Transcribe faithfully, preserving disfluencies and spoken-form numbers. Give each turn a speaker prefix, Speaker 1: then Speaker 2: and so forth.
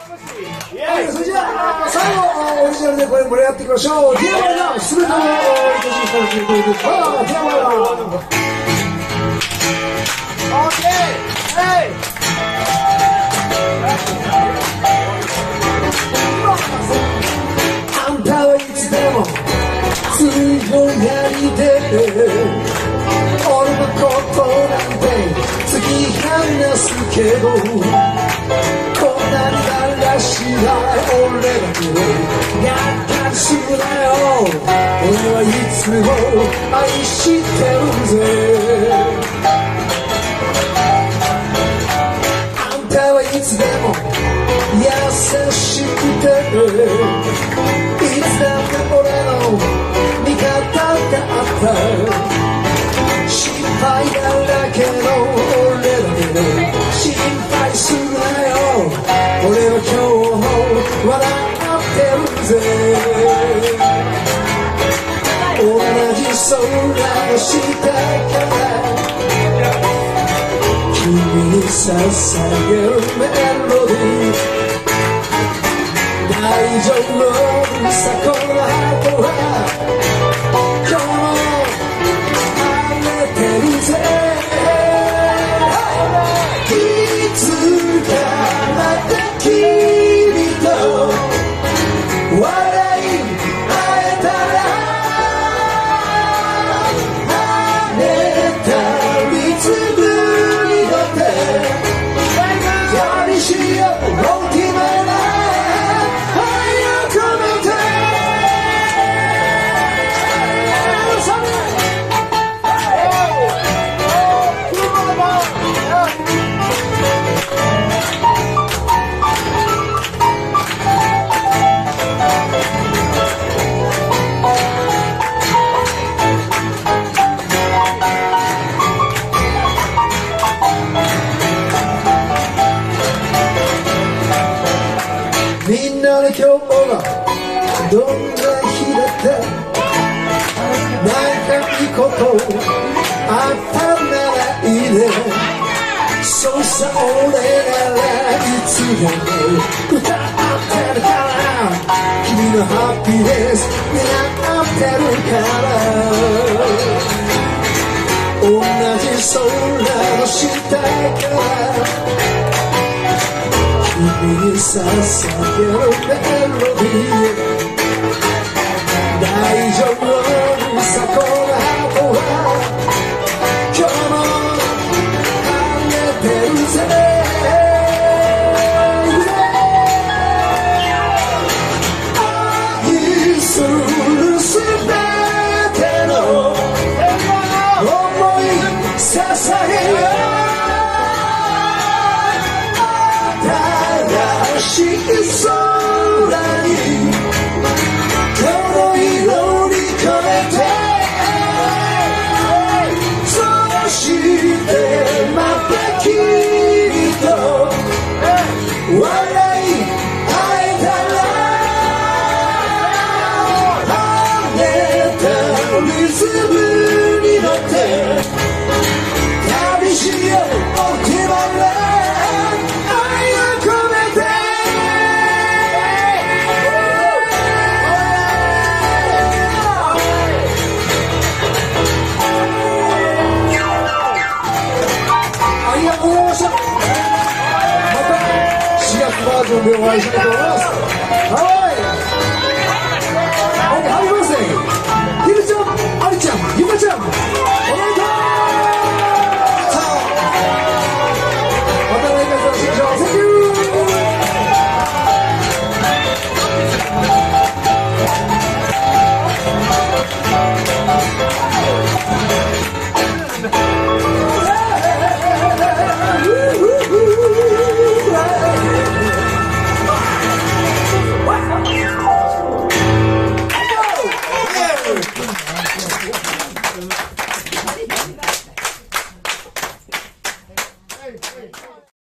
Speaker 1: はい、それじゃあ最後オリジナルでこれ盛り上がっていきましょう。ディアマイナすべての愛しい感じでいく。ああ、ディアマイナオッケー。はい。あんたはいつでも強がりで俺のことなんて突き放すけど、こんなにだらしない俺だけどがっかりするなよ。俺はいつも愛してるぜ。あんたはいつでも優しくていつだって俺の味方だった。心配だらけの俺だけど心配するなよ。俺は今日も笑ってるぜ。同じ空の下から君に捧げるメロディー。大丈夫さこの後は今日も晴れてるぜ。いつかまた君と笑い合えたら跳ねた水分に乗って旅しよう大きなみんなで今日はどんな日だってなんかいいことあったならいいね。そうさ俺ならいつでも歌ってるから君のハッピーネス願ってるから同じ空の下から君に捧げるメロディー。大丈夫さこの後は今日も晴れてるぜ。愛するすべての想い捧げよう。新しい空にこの色に込めてそしてまた君と笑い合えたら跳ねた水分に乗って旅しよう大きなバージョンでお会いしたいと思います。はい。OK、ハッピーバースデー。ひるちゃん、ありちゃん、ゆかちゃん、おめでとう。また来月お会いしましょう。センキュー。